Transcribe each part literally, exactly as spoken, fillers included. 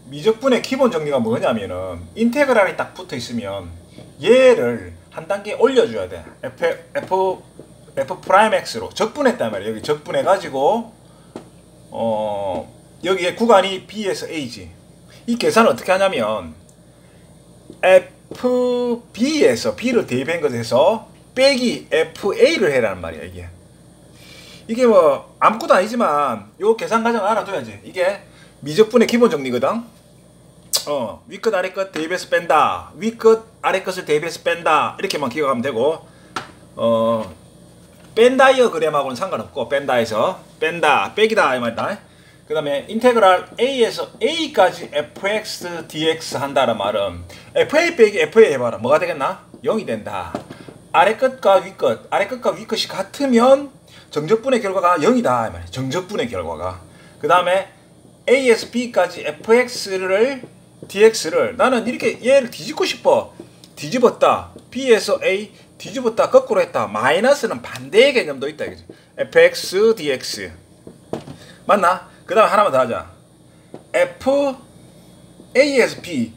미적분의 기본 정리가 뭐냐면은 인테그랄이 딱 붙어 있으면 얘를 한 단계 올려줘야 돼. F, F, F 프라임 X로 적분했단 말이야. 여기 적분해 가지고 어 여기에 구간이 B에서 A지. 이 계산을 어떻게 하냐면 에프 비에서 B를 대입한 것에서 빼기 에프 에이를 해라는 말이야. 이게 이게 뭐 아무것도 아니지만 요 계산 과정을 알아둬야지. 이게 미적분의 기본 정리거든. 어, 위끝 아래끝 대입해서 뺀다. 위끝 아래끝을 대입해서 뺀다. 이렇게만 기억하면 되고, 어, 뺀다이어그램하고는 상관없고, 뺀다에서 뺀다, 빼기다 이 말이다. 그 다음에 인테그랄 A에서 A까지 에프엑스 디엑스 한다는 말은 에프에이 빼기 에프에이 해봐라. 뭐가 되겠나? 영이 된다. 아래끝과 위끝, 아래끝과 위끝이 같으면 정적분의 결과가 영이다 이 말이야. 정적분의 결과가. 그 다음에 A에서 B까지 에프엑스를 디엑스를 나는 이렇게 얘를 뒤집고 싶어. 뒤집었다. B에서 A 뒤집었다. 거꾸로 했다. 마이너스는 반대의 개념도 있다. 에프엑스 디엑스 맞나? 그 다음 하나만 더 하자. F A에서 B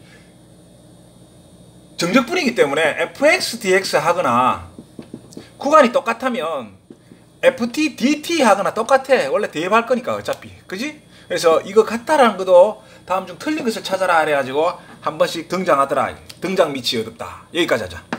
정적분이기 때문에 에프엑스 디엑스 하거나 구간이 똑같으면 에프티 디티 하거나 똑같아. 원래 대입할 거니까 어차피. 그지? 그래서 이거 같다라는 것도 다음 중 틀린 것을 찾아라 해가지고 한 번씩 등장하더라. 등장 밑이 어둡다. 여기까지 하자.